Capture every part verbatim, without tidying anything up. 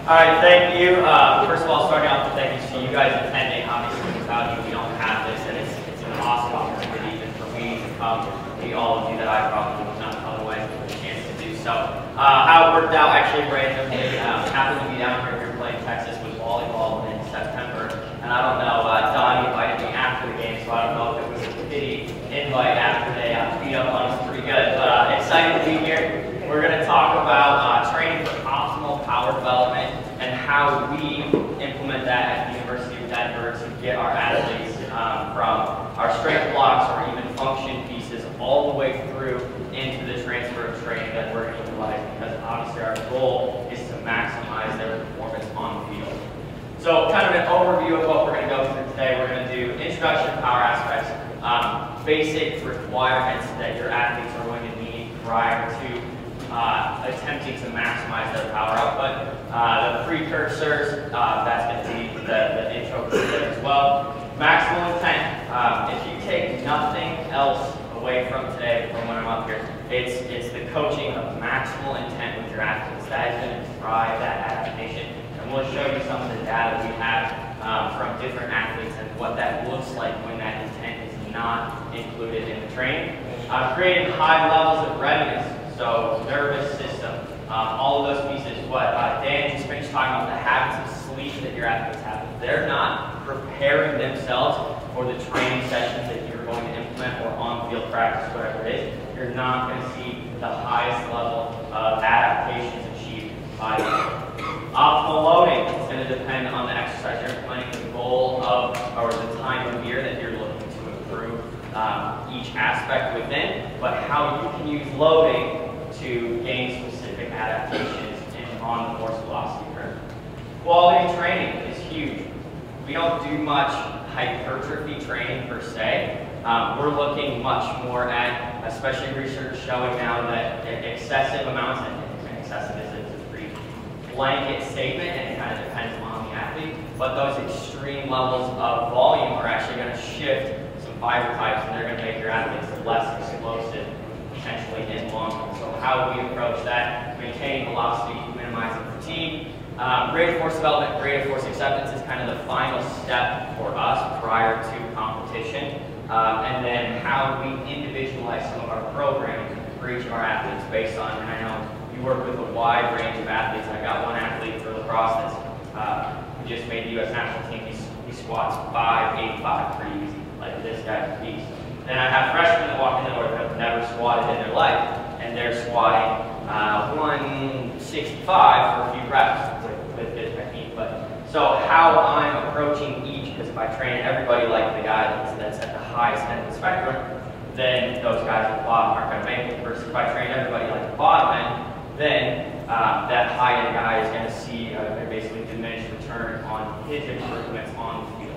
All right, thank you. Uh, first of all, starting off with thank you to you guys attending. Obviously, without you, we don't have this, and it's, it's an awesome opportunity even for me to come meet all of you that I probably would not otherwise have a chance to do so. Uh, how it worked out actually randomly, um, happened to be down here, here playing Texas with volleyball in September, and I don't know, uh, Don invited me after the game, so I don't know if it was a pity invite after they uh, beat up on us pretty good, but uh, excited to be here. We're going to talk about uh, training for optimal power development and how we implement that at the University of Denver to get our athletes um, from our strength blocks or even function pieces all the way through into the transfer of training that we're going to utilize, because obviously our goal is to maximize their performance on the field. So kind of an overview of what we're going to go through today. We're going to do introduction to power aspects, um, basic requirements that your athletes are going to need prior to Uh, attempting to maximize their power output. Uh, the precursors, uh, that's going to be the, the intro there as well. Maximal intent. Um, if you take nothing else away from today, from when I'm up here, it's, it's the coaching of maximal intent with your athletes. That is going to drive that adaptation. And we'll show you some of the data we have um, from different athletes and what that looks like when that intent is not included in the training. Uh, creating high levels of readiness. So nervous system, um, all of those pieces. What uh, Dan just finished talking about, the habits of sleep that your athletes have. If they're not preparing themselves for the training sessions that you're going to implement or on-field practice, whatever it is, you're not going to see the highest level of adaptations achieved by them. Optimal loading is going to depend on the exercise you're implementing, the goal of, or the time of year that you're looking to improve um, each aspect within, but how you can use loading to gain specific adaptations in, on the force velocity curve. Quality training is huge. We don't do much hypertrophy training per se. Um, we're looking much more at, especially research showing now that excessive amounts, and excessive is a pretty blanket statement and it kind of depends on the athlete, but those extreme levels of volume are actually going to shift some fiber types and they're going to make your athletes less explosive, potentially in long run. So how we approach that, maintaining velocity, minimizing fatigue. Um, graded force development, graded force acceptance is kind of the final step for us prior to competition. Um, and then how we individualize some of our programming for each of our athletes based on, and I know you work with a wide range of athletes. I got one athlete for lacrosse that's uh, who just made the U S national team. He, he squats five eighty-five pretty easy, like this guy's a beast. Then I have freshmen that walk in the door that have never squatted in their life, and they're squatting uh, one sixty-five for a few reps with good technique. But so how I'm approaching each, because if I train everybody like the guy that's, that's at the highest end of the spectrum, then those guys at the bottom aren't going to make it. Versus if I train everybody like the bottom end, then uh, that high end guy is going to see a basically diminished return on his improvements on the field.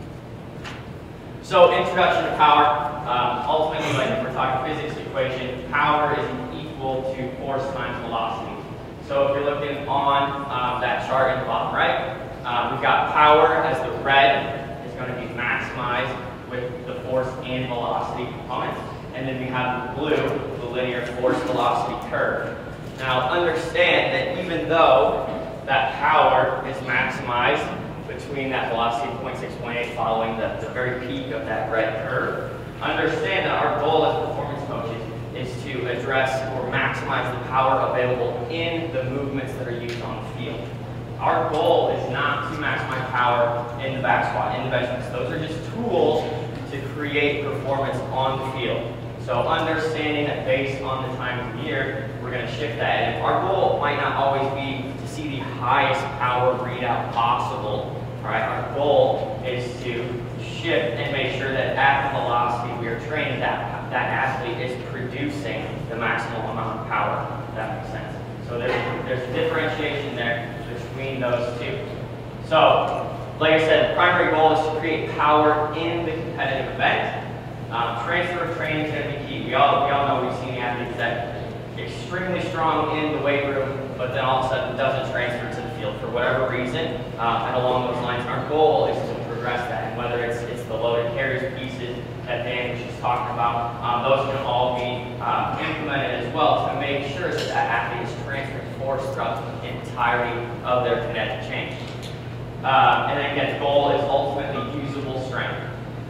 So introduction to power. Um, ultimately, like if we're talking physics equation, power is equal to force times velocity. So if you're looking on um, that chart in the bottom right, um, we've got power as the red is going to be maximized with the force and velocity components. And then we have the blue, the linear force velocity curve. Now understand that even though that power is maximized between that velocity of zero point six, zero point eight following the, the very peak of that red curve, understand that our goal as performance coaches is to address or maximize the power available in the movements that are used on the field. Our goal is not to maximize power in the back squat, in the bench press. Those are just tools to create performance on the field. So understanding that based on the time of the year, we're going to shift that. And our goal might not always be to see the highest power readout possible. Right? Our goal is to shift and make sure that at the velocity we are training that, that athlete is producing the maximal amount of power. If that makes sense. So there's, there's a differentiation there between those two. So, like I said, the primary goal is to create power in the competitive event. Um, transfer of training is going to be key. We all, we all know we've seen the athletes that are extremely strong in the weight room, but then all of a sudden doesn't transfer to the field for whatever reason. Um, and along those lines, our goal is to progress that. And whether it's, it's the loaded carries pieces that Dan was just talking about, um, those can all be um, implemented as well to make sure that that athlete is transferring force throughout the entirety of their kinetic change. Uh, and then again, the goal is ultimately usable strength.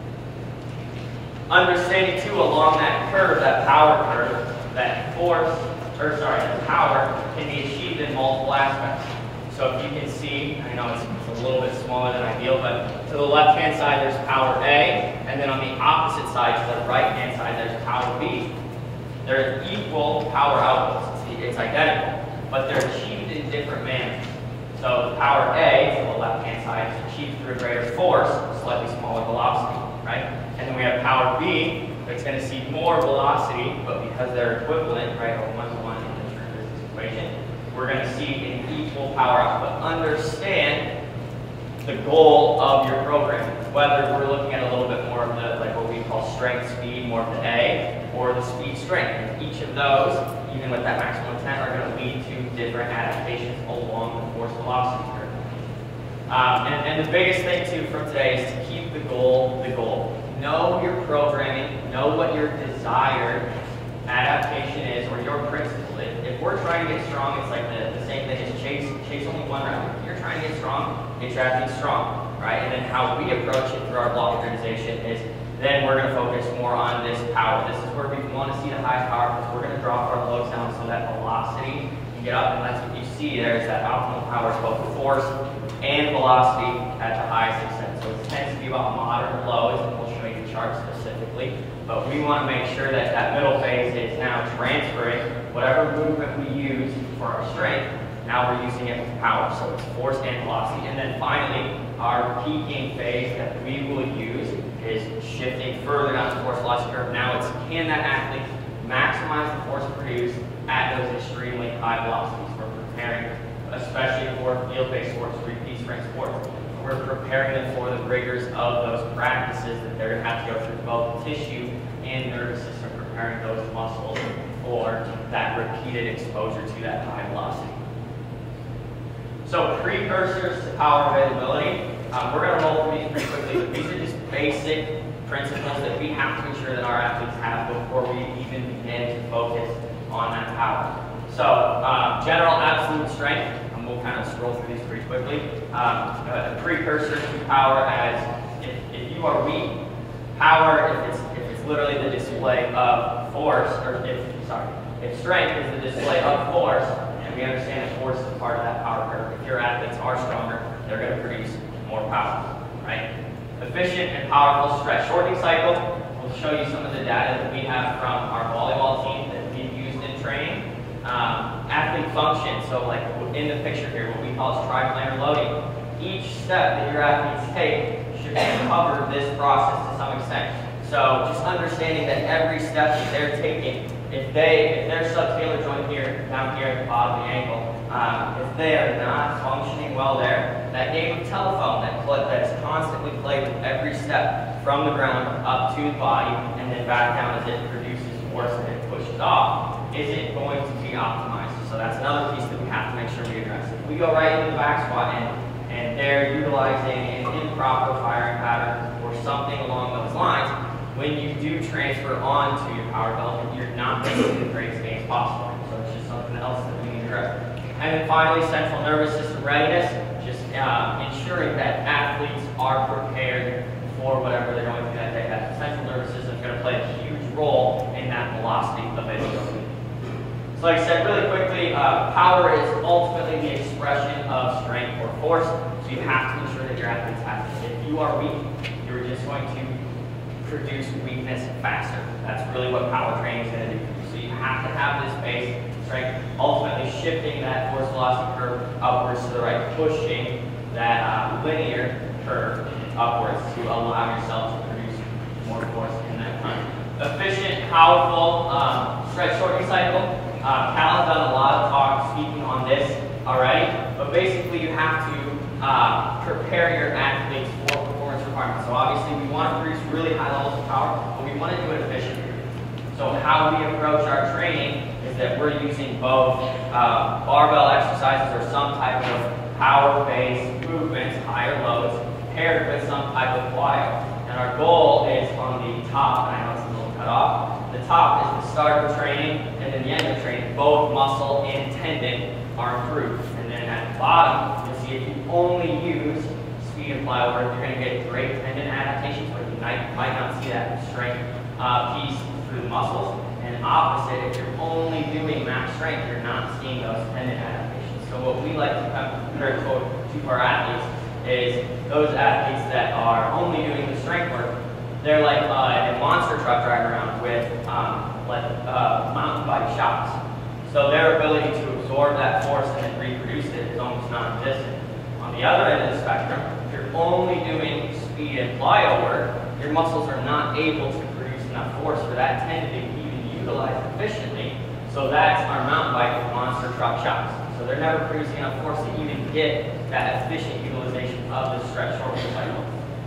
Understanding too along that curve, that power curve, that force, or sorry, that power can be achieved in multiple aspects. So if you can see, I know it's, it's a little bit smaller than ideal, but to the left-hand side there's power A, and then on the opposite side, to the right-hand side, there's power B. They're equal power outputs, it's, it's identical, but they're achieved in different manners. So the power A, to the left-hand side, is achieved through a greater force, slightly smaller velocity, right? And then we have power B, that's going to see more velocity, but because they're equivalent, right, or one-to-one in the term resistance equation, we're going to see an equal power output. Understand the goal of your program, whether we're looking at a little bit more of the, like what we call strength speed, more of the A, or the speed strength. And each of those, even with that maximum intent, are going to lead to different adaptations along the force velocity curve. Um, and, and the biggest thing too from today is to keep the goal the goal. Know your programming, know what your desired adaptation is, or your principle is. If we're trying to get strong, it's like the, the same thing as chase, chase only one route. If you're trying to get strong, get your athletes strong, right? And then how we approach it through our block organization is then we're going to focus more on this power. This is where we want to see the highest power, because we're going to drop our loads down so that velocity can get up, and that's what you see there is that optimal power is both force and velocity at the highest extent. So it tends to be about moderate lows, and we'll show you the chart specifically. But we want to make sure that that middle phase is now transferring whatever movement we use for our strength. Now we're using it with power, so it's force and velocity. And then finally, our peaking phase that we will use is shifting further down the force velocity curve. Now it's, can that athlete maximize the force produced at those extremely high velocities? We're preparing, especially for field-based sports, repeat strength sports. We're preparing them for the rigors of those practices that they're going to have to go through both tissue and nervous system, preparing those muscles for that repeated exposure to that high velocity. So precursors to power availability, um, we're going to roll through these pretty quickly, but these are just basic principles that we have to ensure that our athletes have before we even begin to focus on that power. So um, general absolute strength, and we'll kind of scroll through these pretty quickly. Um, a precursor to power as if, if you are weak, power, if it's, if it's literally the display of force, or if, sorry, if strength is the display of force, and we understand that force is part of that power curve, if your athletes are stronger, they're going to produce more power, right? Efficient and powerful stretch shortening cycle. We'll show you some of the data that we have from our volleyball team that we've used in training. Um, athlete function, so like in the picture here, what we call is triplanar loading. Each step that your athletes take should cover this process to some extent. So just understanding that every step that they're taking, if they, if their subtalar joint here, down here at the bottom of the ankle, um, if they are not functioning well there, that game of telephone that that's constantly played with every step from the ground up to the body and then back down as it produces force and it pushes off, isn't going to be optimized. So that's another piece that we have to make sure we address. If we go right into the back squat and, and they're utilizing an improper firing pattern or something along those lines, when you do transfer onto your power development, you're not making the greatest gains possible. So it's just something else that we need to address. And then finally, central nervous system readiness, just uh, ensuring that athletes are prepared for whatever they're going through that day. That central nervous system is going to play a huge role in that velocity availability. So like I said, really quickly, uh, power is ultimately the expression of strength or force. So you have to ensure that your athletes have it. If you are weak, you're just going to produce weakness faster. That's really what power training is going to do. So you have to have this base strength, ultimately shifting that force velocity curve upwards to the right, pushing that uh, linear curve upwards to allow yourself to produce more force in that time. Efficient, powerful um, stretch shortening cycle. Uh, Cal has done a lot of talk speaking on this already, but basically you have to uh, prepare your athletes for performance requirements. So obviously we want to produce really high levels of power, but we want to do it efficiently. So how we approach our training is that we're using both uh, barbell exercises or some type of power-based movements, higher loads, paired with some type of plyo. And our goal is on the top, and I know it's a little cut off, the top is the start of training, and then the end of training, both muscle and tendon are improved. And then as bottom, you'll see if you only use speed and flyover, you're going to get great tendon adaptations, but you might, might not see that strength uh, piece through the muscles. And opposite, if you're only doing max strength, you're not seeing those tendon adaptations. So what we like to compare to our athletes is those athletes that are only doing the strength work, they're like uh, a monster truck driving around with um, like uh, mountain bike shocks. So their ability to absorb that force and then reproduce it is almost non-existent. On the other end of the spectrum, if you're only doing speed and plyo work, your muscles are not able to produce enough force for that tendon to even utilize efficiently. So that's our mountain bike with monster truck shocks. So they're never producing enough force to even get that efficient utilization of the stretch shortening cycle.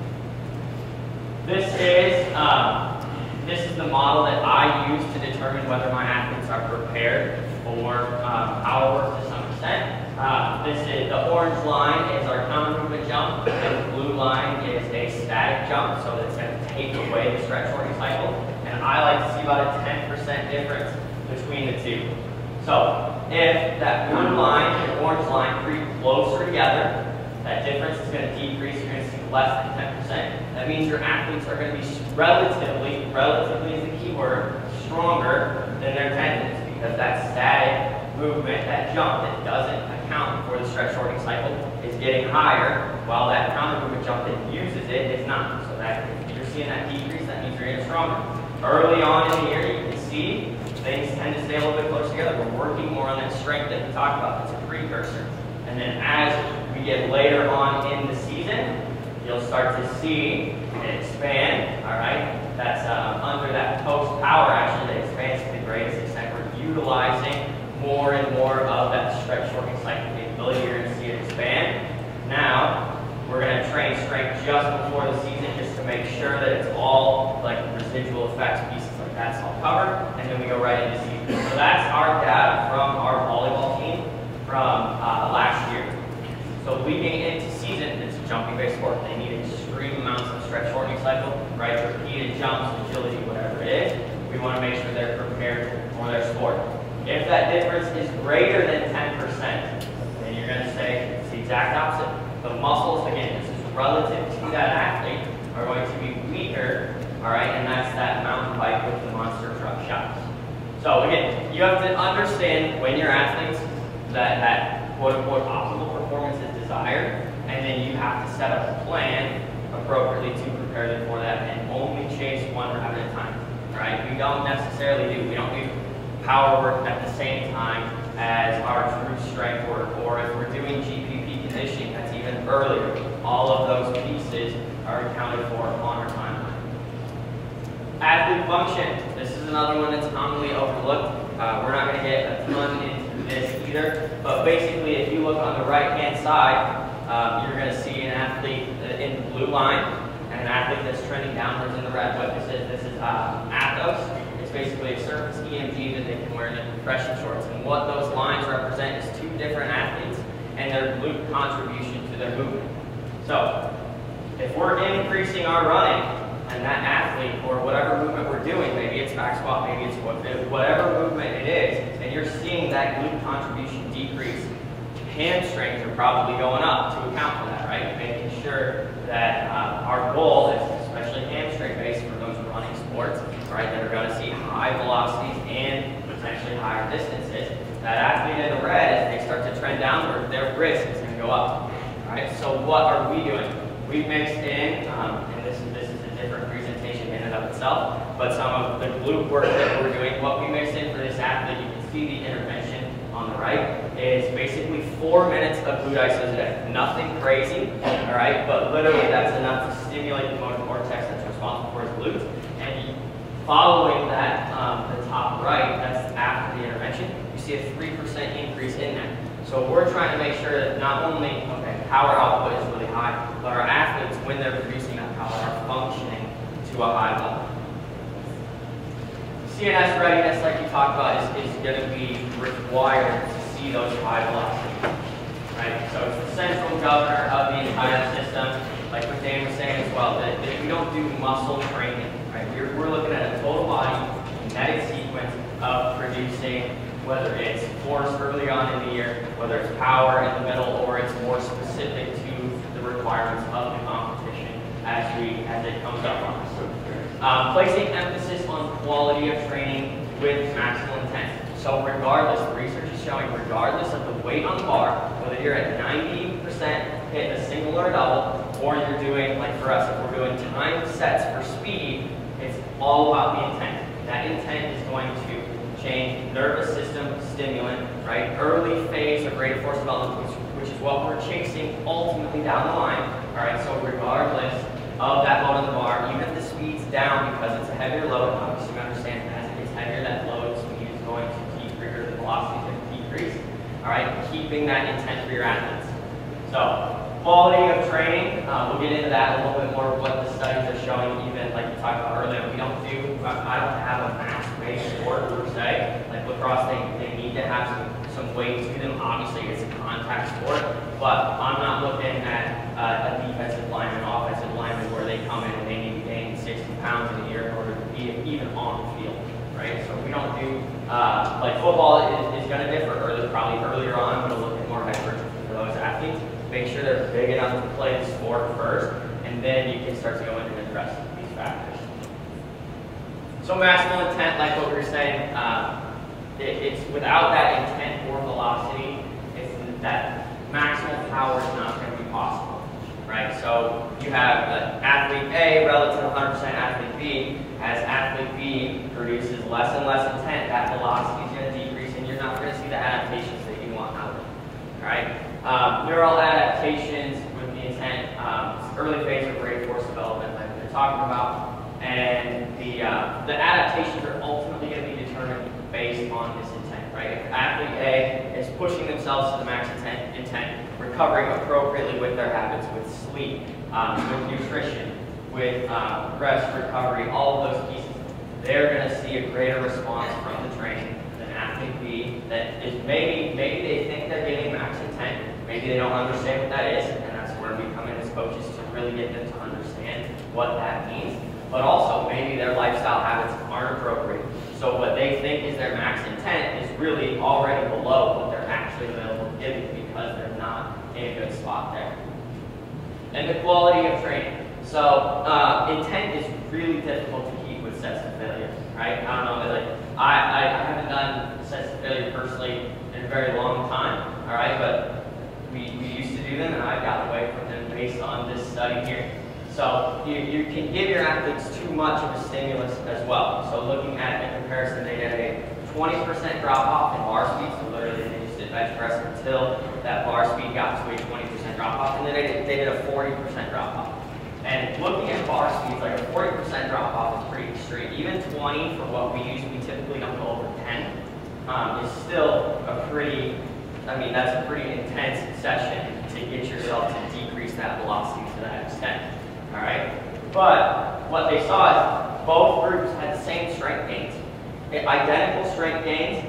This is um, this is the model that I use to determine whether my athletes are prepared for um, power work to some extent. Uh, this is the orange line is our counter movement jump, and the blue line is a static jump, so it's going to take away the stretch shortening cycle. And I like to see about a ten percent difference between the two. So if that blue line and orange line creep closer together, that difference is going to decrease. You're going to see less than ten percent. That means your athletes are going to be relatively, relatively is the key word, stronger than their tendons, because that static movement, that jump that doesn't account for the stretch shortening cycle, is getting higher, while that counter movement jump that uses it is not. So that if you're seeing that decrease, that means you're getting stronger. Early on in the year, you can see things tend to stay a little bit close together. We're working more on that strength that we talked about. It's a precursor. And then as we get later on in the season, you'll start to see it expand, all right? That's uh, under that post power, actually, that expands to the greatest extent. We're utilizing more and more of that stretch shortening cycle capability. You're going to see it expand. Now, we're going to train strength just before the season, just to make sure that it's all like residual effects pieces like that's all covered, and then we go right into season. So that's our data from our volleyball team from uh, last year. So leading into season, it's a jumping-based sport. They need extreme amounts of stretch shortening cycle, right? Repeated jumps, agility, whatever it is. We want to make sure they're prepared for their sport. If that difference is greater than ten percent, then you're going to say it's the exact opposite. The muscles, again, this is relative to that athlete, are going to be weaker, all right? And that's that mountain bike with the monster truck shocks. So again, you have to understand when your athletes that that quote-unquote optimal performance is desired, and then you have to set up a plan appropriately to prepare them for that, and only chase one route at a time, right? We don't necessarily do, we don't do power work at the same time as our true strength work, or if we're doing G P P conditioning, that's even earlier. All of those pieces are accounted for on our timeline. Athlete function, this is another one that's commonly overlooked. Uh, we're not going to get a ton into this either, but basically if you look on the right hand side, um, you're going to see an athlete in the blue line and an athlete that's trending downwards in the red. What this is, this is uh, Athos. It's basically a surface E M G that they can wear in their compression shorts, and what those lines represent is two different athletes and their glute contribution to their movement. So if we're increasing our running, and that athlete, or whatever movement we're doing, maybe it's back squat, maybe it's whatever movement it is, and you're seeing that glute contribution decrease, hamstrings are probably going up to account for that, right? Making sure that uh, our goal is, especially hamstring-based for those running sports, right, that are going to see high velocities and potentially higher distances. That athlete in the red, as they start to trend downward, their wrist is going to go up, right? So what are we doing? We've mixed in, um, and this is, this is a different presentation in and of itself, but some of the glute work that we're doing, what we mixed in for this athlete, you can see the intervention on the right, is basically four minutes of glute isos a day. Nothing crazy, all right, but literally that's enough to stimulate the motor cortex that's responsible for his glutes. And following that, um, the top right, that's after the intervention, you see a three percent increase in that. So we're trying to make sure that not only, okay, power output is really high, but our athletes, when they're producing that power, are functioning to a high level. C N S readiness, like you talked about, is, is going to be required to see those high velocities, right? So it's the central governor of the entire system, like what Dan was saying as well, that, that we don't do muscle training, right? We're, we're looking at a total body kinetic sequence of producing whether it's force early on in the year, whether it's power in the middle, or it's more specific to the requirements of the competition as we as it comes up on us. Um, placing emphasis on quality of training with maximal intent. So regardless, the research is showing, regardless of the weight on the bar, whether you're at ninety percent hit a single or a double, or you're doing, like for us, if we're doing timed sets for speed, it's all about the intent. That intent is going to change nervous system stimulant, right? Early phase of rate of force development, which, which is what we're chasing ultimately down the line, all right? So regardless of that load on the bar, even if the speed's down because it's a heavier load, obviously we understand as it gets heavier, that load speed is going to decrease, or the velocity is going to decrease, all right? Keeping that intent for your athletes. So, quality of training, uh, we'll get into that a little bit more, what the studies are showing, even like we talked about earlier. We don't do, I don't have a mass-based sport per se. Like lacrosse, they, they need to have some, some weight to them. Obviously, it's a contact sport, but I'm not looking at uh, a defensive lineman, offensive lineman, where they come in and they need to gain sixty pounds in a year in order to be even on the field, right? So we don't do, uh, like football is, is going to differ early, probably earlier on. I'm going to look at more hypertrophy for those athletes. Make sure they're big enough to play the sport first, and then you can start to go in and address these factors. So maximal intent, like what we were saying, uh, it, it's without that intent or velocity, it's that maximal power is not going to be possible, right? So you have uh, athlete A relative to one hundred percent athlete B. As athlete B produces less and less intent, that velocity is going to decrease, and you're not going to see the adaptations that you want out of it, all right? Um, neural adaptations with the intent, um, early phase of rate of force development, like we're talking about, and the uh, the adaptations are ultimately going to be determined based on this intent, right? If athlete A is pushing themselves to the max intent, intent recovering appropriately with their habits, with sleep, um, with nutrition, with um, rest, recovery, all of those pieces, they're going to see a greater response from the training than athlete B that is maybe maybe they think they're getting max intent. Maybe they don't understand what that is, and that's where we come in as coaches to really get them to understand what that means. But also, maybe their lifestyle habits aren't appropriate. So what they think is their max intent is really already below what they're actually available to give you because they're not in a good spot there. And the quality of training. So uh, intent is really difficult to keep with sets of failure, right? I don't know, like I, I, I haven't done sets of failure personally in a very long time, all right, but We, we used to do them, and I got away from them based on this study here. So you, you can give your athletes too much of a stimulus as well. So looking at the comparison, they did a twenty percent drop-off in bar speed, so literally they just did bench press until that bar speed got to a twenty percent drop-off, and then they did, they did a forty percent drop-off. And looking at bar speeds, like a forty percent drop-off is pretty extreme. Even twenty for what we use, we typically don't go over ten, um, is still a pretty I mean, that's a pretty intense session to get yourself to decrease that velocity to that extent, all right? But what they saw is both groups had the same strength gains, identical strength gains,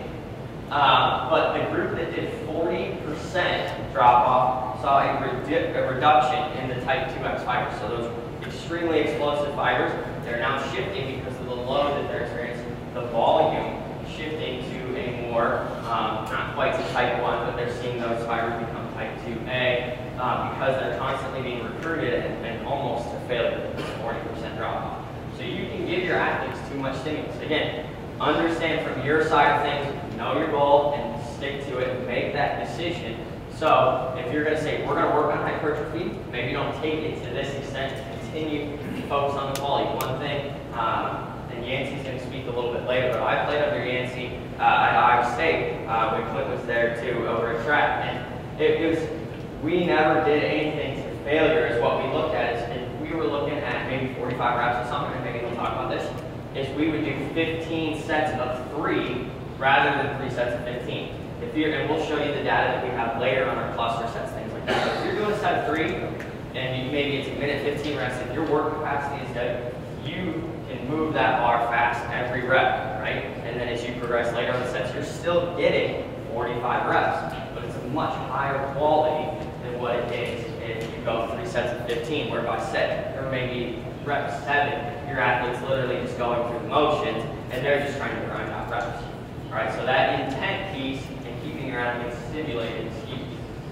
uh, but the group that did forty percent drop-off saw a, redu a reduction in the type two X fibers. So those extremely explosive fibers, they're now shifting because of the load that they're experiencing, the volume shifting to a more, um, not quite to type one, but they're seeing those fibers become type two A uh, because they're constantly being recruited and, and almost to failure with this forty percent drop-off. So you can give your athletes too much stimulus. Again, understand from your side of things, know your goal, and stick to it, and make that decision. So if you're going to say, we're going to work on hypertrophy, maybe don't take it to this extent, continue to focus on the quality. One thing, um, and Yancey's going to speak a little bit later, but I played under Yancey uh, at Iowa State uh, when Clint was there too over at track, and it, it was, we never did anything to failure is what we looked at. Is, is we were looking at maybe forty-five reps or something, and maybe we'll talk about this, is we would do fifteen sets of three rather than three sets of fifteen. If you're, and we'll show you the data that we have later on our cluster sets, things like that. So if you're doing a set of three, and you, maybe it's a minute fifteen reps, if your work capacity is good, you can move that bar fast every rep, right? And then as you progress later on the sets, you're still getting forty-five reps, but it's a much higher quality than what it is if you go three sets of fifteen, where by set, or maybe rep seven, your athlete's literally just going through the motions, and they're just trying to grind out reps, All right, so that intent piece and keeping your athletes stimulated is key.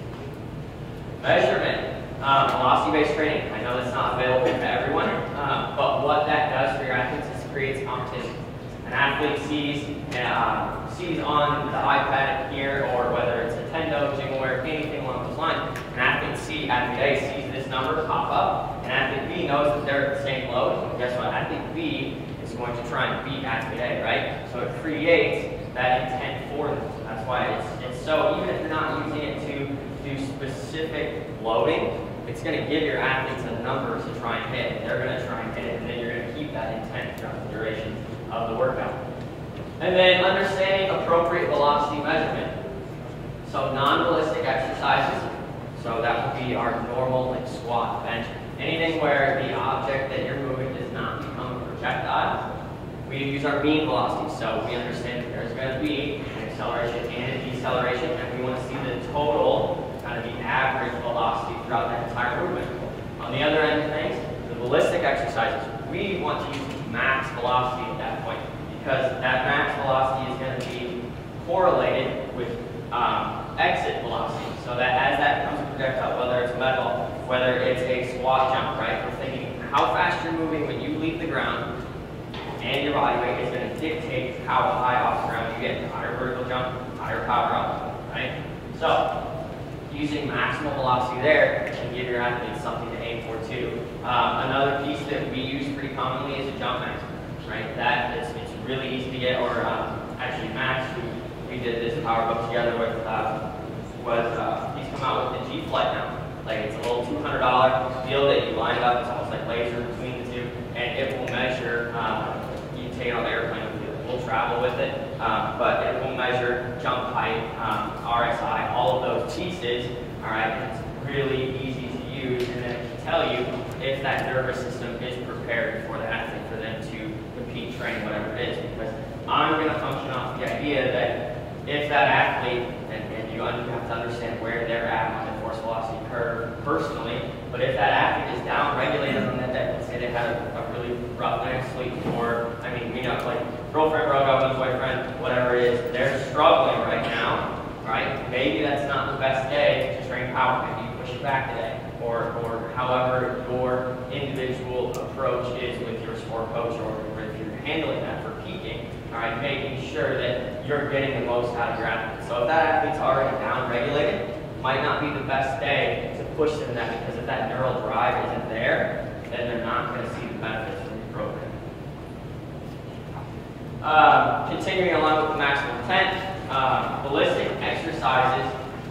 Measurement. Um, velocity-based training. I know that's not available to everyone, um, but what that does for your athletes is creates competition. An athlete sees uh, sees on the iPad here, or whether it's Nintendo, GymAware, anything along those lines, an athlete C, athlete A sees this number pop up, and athlete B knows that they're at the same load, and guess what? Athlete B is going to try and beat athlete A, right? So it creates that intent for them. So that's why it's, it's so, even if you're not using it to do specific loading, it's going to give your athletes a number to try and hit. They're going to try and hit it, and then you're going to keep that intent throughout the duration of the workout. And then understanding appropriate velocity measurement. So non-ballistic exercises, so that would be our normal like squat, bench, anything where the object that you're moving does not become a projectile. We use our mean velocity, so we understand that there's going to be an acceleration and a deceleration, and we want to see the total, kind of the average velocity throughout that entire movement. On the other end of things, the ballistic exercises, we want to use max velocity at that point, because that max velocity is going to be correlated with um, exit velocity. So that as that becomes a projectile, whether it's metal, whether it's a squat jump, right? We're thinking how fast you're moving when you leave the ground, and your body weight is going to dictate how high off the ground you get. Higher vertical jump, higher power up, right? So using maximal velocity there can give your athletes something to aim for too. Um, another piece that we use pretty commonly is a jump max, right? That is, it's really easy to get, or um, actually Max, who we did this power book together with, uh, was, uh, he's come out with the G-Flight now. Like it's a little two hundred dollar deal that you line it up, it's almost like laser between the two, and it will measure, um, you can take it on the airplane with you, we'll travel with it, um, but it will measure jump height, um, R S I, all of those pieces, all right, and it's really easy to use, and then it can tell you if that nervous system is prepared for the athlete, for them to compete, train, whatever it is, because I'm going to function off the idea that if that athlete, and, and you have to understand where they're at on the force velocity curve personally, but if that athlete is down regulated on that day, let's say they had a, a really rough night's sleep, or, I mean, you know, like girlfriend broke up with boyfriend, whatever it is, they're struggling right now, right? Maybe that's not the best day to train power, maybe you push it back today, or, or however your individual approach is with your sport coach, or if you're handling that for peaking, all right, making sure that you're getting the most out of your athlete. So if that athlete's already down regulated, might not be the best day to push them in that, because if that neural drive isn't there, then they're not going to see the benefits from the program. Um, continuing along with the maximum intent, um, ballistic exercises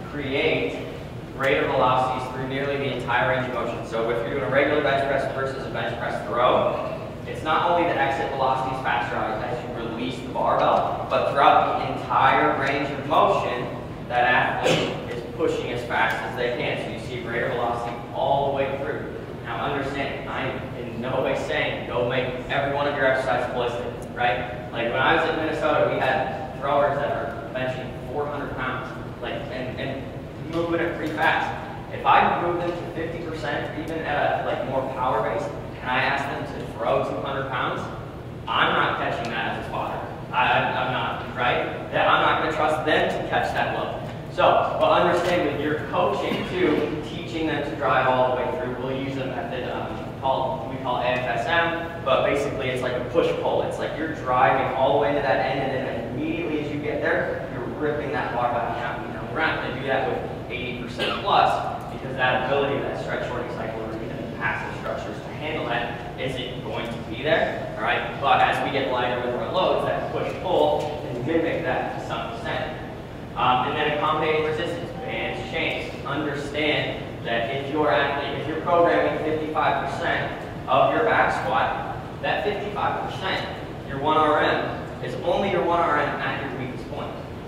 create greater velocities through nearly the entire range of motion. So if you're doing a regular bench press versus a bench press throw, it's not only the exit velocity is faster as you release the barbell, but throughout the entire range of motion, that athlete is pushing as fast as they can. So you see greater velocity all the way through. Now understand, I am in no way saying go make every one of your exercises ballistic, right? Like when I was in Minnesota, we had throwers that are benching four hundred pounds, like and, and moving it pretty fast. If I move them to fifty percent, even at a like more power base, and I ask them to throw two hundred pounds, I'm not catching that as a spotter. I, I'm not, right? That I'm not going to trust them to catch that load. So, but understand with your coaching too, teaching them to drive all the way through, we'll use a method um, called, we call A F S M, but basically it's like a push-pull. It's like you're driving all the way to that end, and then immediately as you get there, you're ripping that bar back out. You know, we're not going to do that with eighty percent plus, because that ability, that stretch shortening cycle, or even the passive structures to handle that isn't going to be there, all right? But as we get lighter with our loads, that push-pull can mimic that to some extent. Um, and then accommodating resistance, bands, chains. Understand that if you're athlete, if you're programming fifty-five percent of your back squat, that fifty-five percent, your one R M, is only your one R M at your weakest point.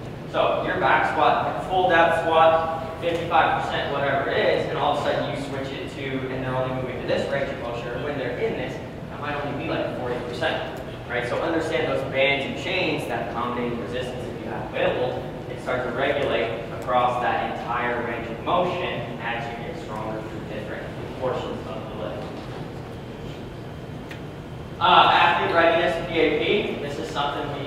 So your back squat, full depth squat, fifty-five percent, whatever it is, and all of a sudden you switch it to, and they're only moving to this range of motion, or when they're in this, that might only be like forty percent, right? So understand those bands and chains, that accommodating resistance that you have available, it starts to regulate across that entire range of motion as you get stronger through different portions of the lift. Uh, athlete readiness, P A P, this is something we use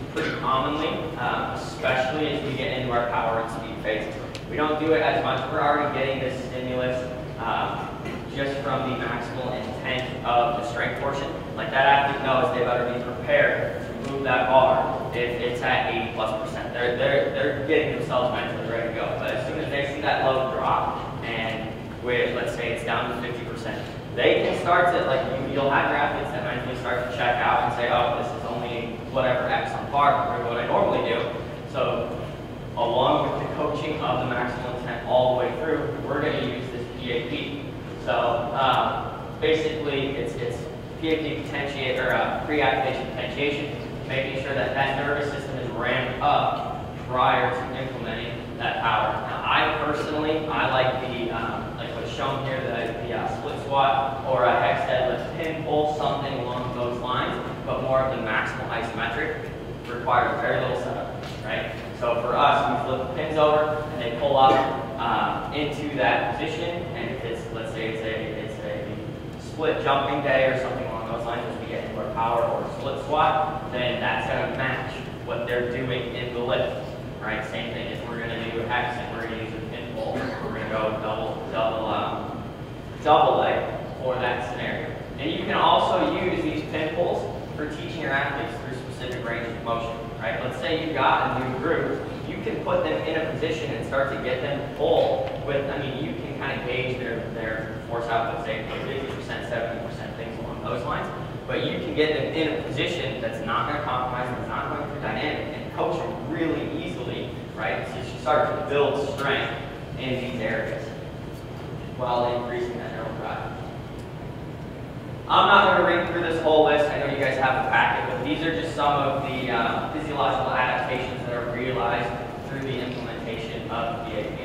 pretty commonly, um, especially as we get into our power and speed phase. We don't do it as much. We're already getting this stimulus um, just from the maximal intent of the strength portion. Like that athlete knows they better be prepared to move that bar if it's at eighty plus percent. They're, they're, they're getting themselves mentally ready to go. But as soon as they see that load drop, and with, let's say it's down to fifty percent, they can start to, like you, you'll have your athletes that mentally start to check out and say, oh, this is only whatever X on bar compared to what I normally do. So along with the coaching of the maximal intent all the way through, we're going to use this P A P. So uh, basically, it's, it's P A P potentiate, or uh, pre-activation potentiation, making sure that that nervous system is ramped up prior to implementing that power. Now, I personally, I like the, um, like what's shown here, the, the uh, split squat or a hex deadlift pin pull, something along those lines, but more of the maximal isometric, requires very little setup, right? So for us, we flip the pins over and they pull up uh, into that position, and if it's, let's say it's a, it's a split jumping day or something along those lines, as we get into our power or split squat, then that's going to match what they're doing in the lift, right? Same thing, if we're going to do X and we're going to use a pin pull, we're going to go double, double, um, double leg for that scenario. And you can also use these pin pulls for teaching your athletes through specific range of motion, right? Let's say you got a new group, you can put them in a position and start to get them to pull with, I mean, you can kind of gauge their, their force output, say fifty percent, seventy percent, things along those lines, but you can get them in a position that's not going to compromise, that's not going through dynamic, and coach them really easily, right? So you start to build strength in these areas while increasing that neural drive. I'm not going to read through this whole list. I know you guys have a packet, but these are just some of the uh, physiological adaptations that are realized through the implementation of P A P.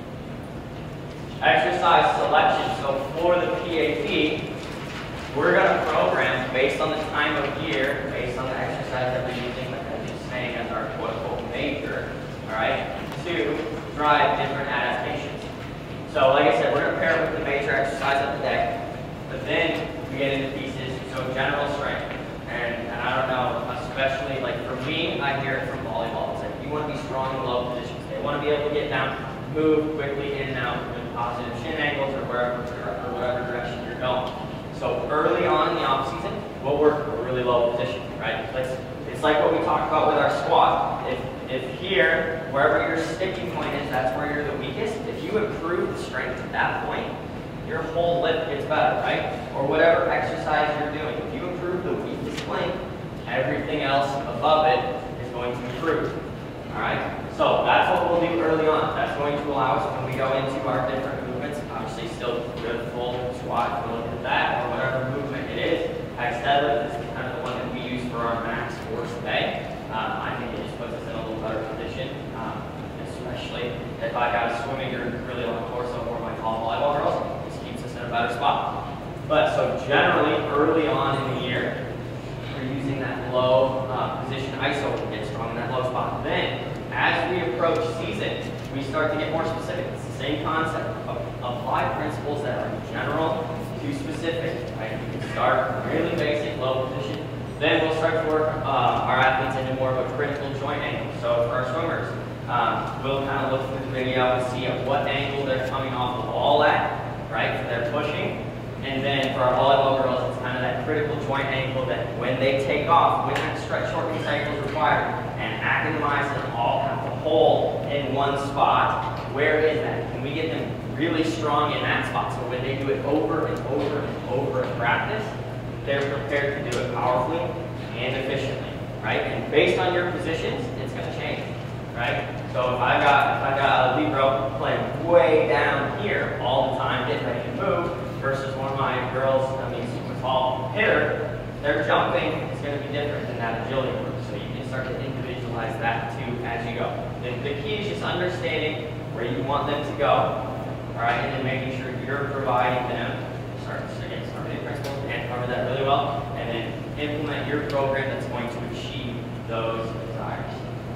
Exercise selection. So for the P A P, we're going to program based on the time of year, based on the exercise that we're using, like I was just saying, as our quote-unquote major, all right, to drive different adaptations. So like I said, we're going to pair it with the major exercise of the day, but then we get into pieces, so general strength, and, and I don't know, especially like for me, I hear it from volleyball. It's like you want to be strong in low positions. They want to be able to get down, move quickly in and out with positive shin angles or wherever, or whatever direction you're going. So early on in the off season, we'll work a really low position, right? Let's, it's like what we talked about with our squat. If if here, wherever your sticking point is, that's where you're the weakest. If you improve the strength at that point, your whole lift gets better, right? Or whatever exercise you're doing. If you improve the weakest link, everything else above it is going to improve. All right? So that's what we'll do early on. That's going to allow us, when we go into our different movements, obviously still good full squat, we'll look at that, or whatever movement it is. Hex deadlift is kind of the one that we use for our max force day. Um, I think it just puts us in a little better position, um, especially if I got a swimming or really long torso for my tall volleyball girls. In a better spot. But so generally, early on in the year, we're using that low uh, position I S O to get strong in that low spot. Then, as we approach season, we start to get more specific. It's the same concept. Apply principles that are general to specific. Right? We can start really basic, low position. Then we'll start to work uh, our athletes into more of a critical joint angle. So for our swimmers, um, we'll kind of look through the video and see at what angle they're coming off the wall at. Right, so they're pushing, and then for our volleyball girls, it's kind of that critical joint angle that when they take off, when that stretch shortening cycle is required, and academize them all have to hold in one spot, where is that? Can we get them really strong in that spot? So when they do it over and over and over in practice, they're prepared to do it powerfully and efficiently, right? And based on your positions, it's going to change, right? So if I got if I got a libero playing way down here all the time, getting ready to move, versus one of my girls, I mean, super tall hitter, their jumping is going to be different than that agility group. So you can start to individualize that too as you go. The, the key is just understanding where you want them to go, all right, and then making sure you're providing them. Start again, start with the principles and cover that really well, and then implement your program that's going to achieve those desires.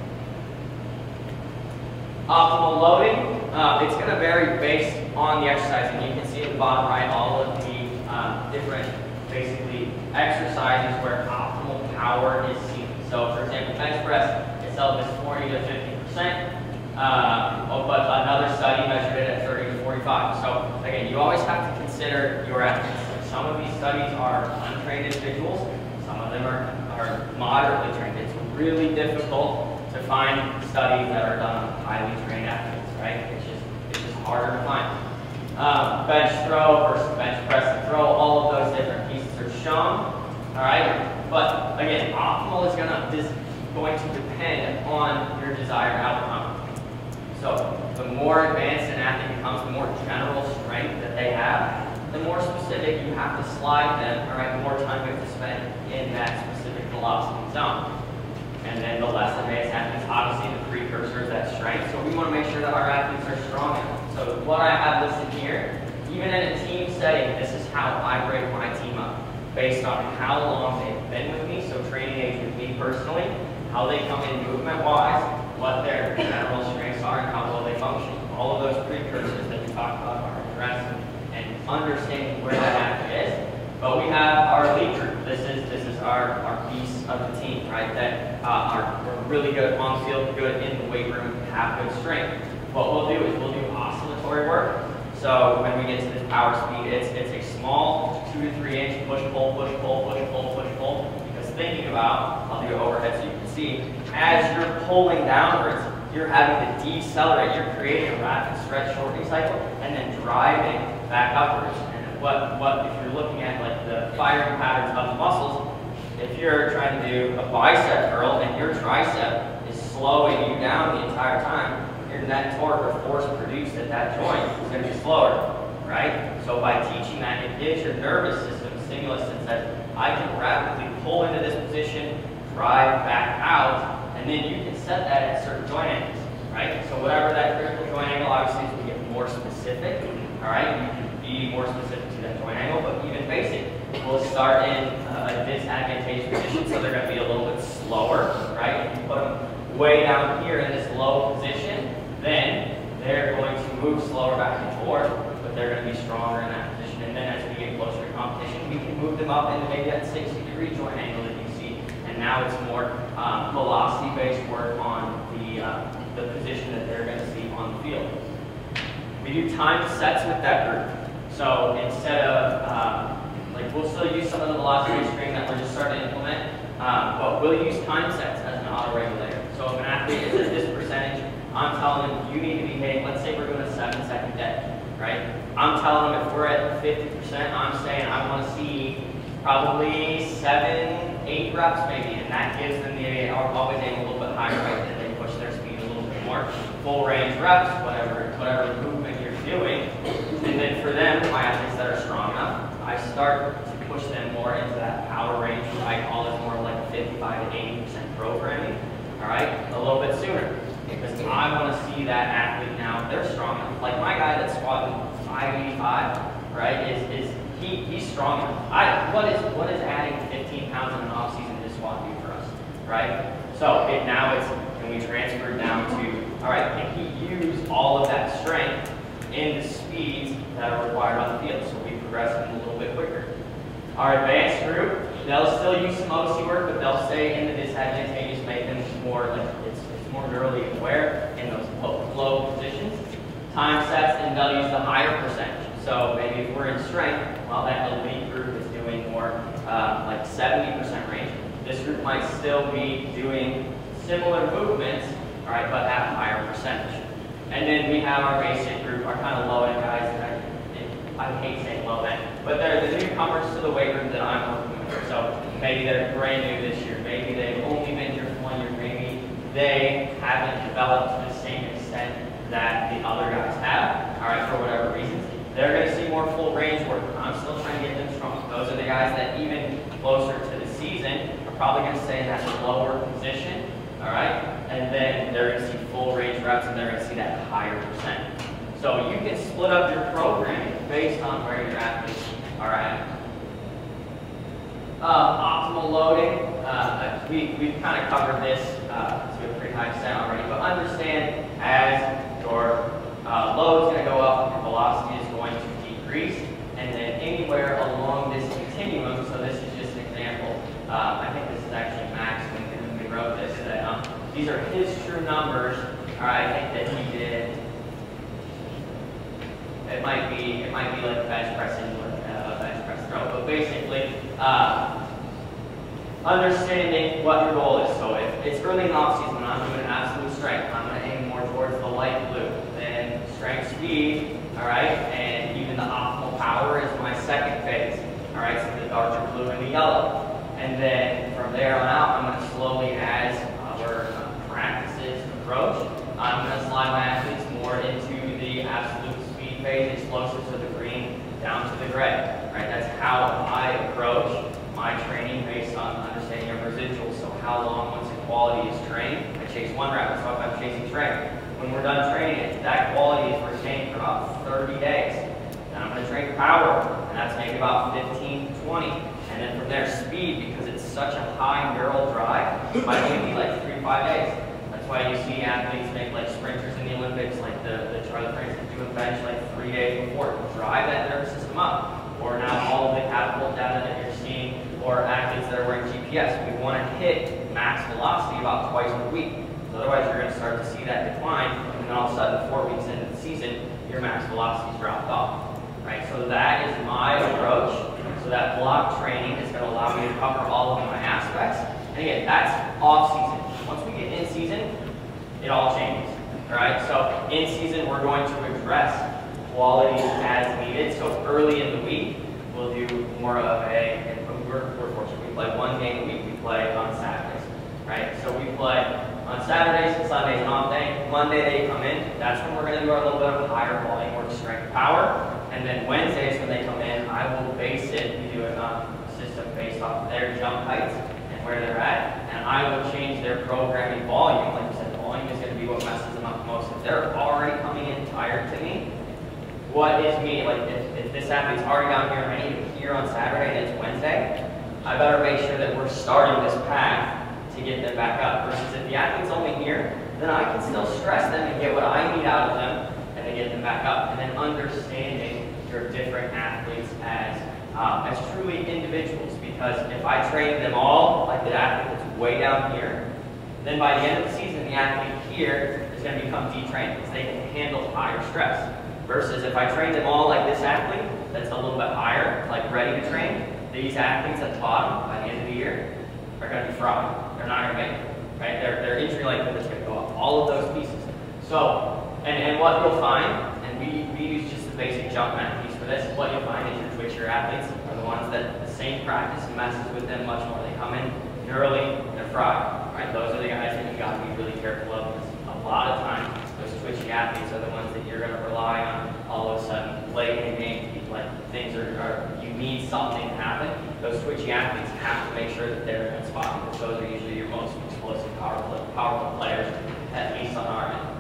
Optimal loading, uh, it's going to vary based on the exercise, and you can see at the bottom right all of the uh, different, basically, exercises where optimal power is seen. So for example, bench press itself is forty to fifty percent, uh, but another study measured it at thirty to forty-five. So again, you always have to consider your athletes. Some of these studies are untrained individuals, some of them are, are moderately trained. It's really difficult to find studies that are done on highly trained athletes, right? It's just, it's just harder to find. Um, bench throw versus bench press and throw, all of those different pieces are shown, all right? But again, optimal is gonna, is going to depend on your desired outcome. So the more advanced an athlete becomes, the more general strength that they have, the more specific you have to slide them, all right? The more time you have to spend in that specific velocity zone. And then the less advanced athletes, obviously the precursor is that strength. So we want to make sure that our athletes are strong enough. So what I have listed here, even in a team setting, this is how I break my team up based on how long they've been with me, so training age with me personally, how they come in movement-wise, what their general strengths are, and how well they function. All of those precursors that we talked about are addressed and understanding where that athlete is. But we have our elite group. This is this is our, our piece of the team, right? That uh, are we're really good on field, good in the weight room, have good strength. What we'll do is we'll do oscillatory work. So when we get to this power speed, it's it's a small two to three inch push pull push pull push pull push pull. Because thinking about, I'll do it overhead so you can see, as you're pulling downwards, you're having to decelerate. You're creating a rapid stretch shortening cycle and then driving back upwards. What, what, if you're looking at like the firing patterns of the muscles, if you're trying to do a bicep curl and your tricep is slowing you down the entire time, your net torque or force produced at that joint is going to be slower, right? So by teaching that, it gives your nervous system a stimulus that says, I can rapidly pull into this position, drive back out, and then you can set that at certain joint angles, right? So whatever that critical joint angle, obviously as we get more specific, all right, you can be more specific to that joint angle, but even basic, we'll start in a disadvantageous position, so they're going to be a little bit slower, right? If you put them way down here in this low position, then they're going to move slower back and forth, but they're going to be stronger in that position. And then as we get closer to competition, we can move them up into maybe that sixty degree joint angle that you see, and now it's more um, velocity-based work on the, uh, the position that they're going to see on the field. We do time sets with that group. So instead of, uh, like we'll still use some of the velocity string that we're just starting to implement, um, but we'll use time sets as an auto-regulator. So if an athlete is at this percentage, I'm telling them you need to be hitting, let's say we're doing a seven second dead, right? I'm telling them if we're at fifty percent, I'm saying I want to see probably seven, eight reps maybe, and that gives them the, always aim a little bit higher, right? And they push their speed a little bit more. Full range reps, whatever, whatever movement you're doing. And then for them, my athletes that are strong enough, I start to push them more into that power range, what I call it more like fifty-five to eighty percent programming, all right, a little bit sooner. Because I want to see that athlete now, they're strong enough. Like my guy that's squatting five eighty-five, right, is, is he, he's strong enough. I, what is what is adding fifteen pounds in an off season to squat do for us, right? So it, now it's, can we transfer down to, all right, can he use all of that strength in the speeds that are required on the field, so we progress them a little bit quicker. Our advanced group, they'll still use some O C work, but they'll stay in the disadvantageous, make them more like it's, it's more neurally aware in those low positions. Time sets, and they'll use the higher percentage. So maybe if we're in strength, while that elite group is doing more uh, like seventy percent range, this group might still be doing similar movements, all right, but at a higher percentage. And then we have our basic group, our kind of low end guys. That I, I hate saying low end, but they're the newcomers to the weight room that I'm working with. So maybe they're brand new this year. Maybe they've only been here for one year. Maybe they haven't developed to the same extent that the other guys have. All right, for whatever reasons, they're going to see more full range work. I'm still trying to get them strong. Those are the guys that even closer to the season are probably going to stay in that lower position. All right, and then they're going to see full range reps, and they're going to see that higher percent. So you can split up your programming based on where your athletes are at. Uh, optimal loading, uh, we, we've kind of covered this uh, to a pretty high extent already, but understand as your uh, load is going to go up, your velocity is going to decrease, and then anywhere along this continuum, so this is just an example, uh, I think this is actually max in the are his true numbers. All right, I think that he did. It might be, it might be like bench press and uh, bench press throw, but basically, uh, understanding what your goal is. So if it's early in the off season, when I'm doing absolute strength, I'm going to aim more towards the light blue. Then strength speed, all right, and even the optimal power is my second phase. All right, so the darker blue and the yellow. And then from there on out, I'm going to slowly, as our practices approach, I'm going to slide my athletes more into the absolute speed phase, explosive to the green, down to the gray. Right, that's how I approach my training based on understanding of residuals. So how long once a quality is trained, I chase one rep. Let's talk about chasing strength. When we're done training it, that quality is retained for about thirty days. Then I'm going to train power, and that's maybe about fifteen to twenty. And then from there, speed, because it's such a high neural drive, might only be like three to five days. That's why you see athletes make like sprinters in the Olympics, like the, the Charlie Francis doing bench like three days before to drive that nervous system up. Or now all of the catapult data that you're seeing, or athletes that are wearing G P S, we want to hit max velocity about twice per week. Otherwise, you're going to start to see that decline, and then all of a sudden, four weeks into the season, your max velocity's dropped off. Right? So that is my approach. So that block training is going to allow me to cover all of my aspects. And again, that's off season. Once we get in season, it all changes. All right? So in season, we're going to address quality as needed. So early in the week, we'll do more of a, and we're, we're fortunate, we play one game a week. We play on Saturdays. Right? So we play on Saturdays and Sundays and off day. Monday they come in. That's when we're going to do our little bit of higher volume work, strength, power. And then Wednesdays when they come in, I will base it. We do a uh, system based off of their jump heights and where they're at. And I will change their programming volume. Like I said, volume is going to be what messes them up most. If they're already coming in tired to me, what is me? Like if, if this athlete's already down here and I need him here on Saturday and it's Wednesday, I better make sure that we're starting this path to get them back up. Versus if the athlete's only here, then I can still stress them and get what I need out of them and then get them back up. And then understanding your different athletes as um, as truly individuals. Because if I train them all like the athlete that's way down here, then by the end of the season, the athlete here is going to become detrained because they can handle higher stress. Versus if I train them all like this athlete that's a little bit higher, like ready to train, these athletes at the bottom by the end of the year are going to be fried. They're not going to make it. Right? Their, their injury likelihood is going to go up. All of those pieces. So, and, and what you'll find, and we, we use just the basic jump math piece for this, what you'll find is your twitcher athletes are the ones that the same practice messes with them much more. They come in early, they're fried. Right? Those are the guys that you got to be really careful of. Because a lot of times, those twitchy athletes are the ones that you're going to rely on all of a sudden late in the game. Like things are, are, you need something to happen. Those twitchy athletes have to make sure that they're in a spot because those are usually your most explosive, powerful, powerful players, at least on our end.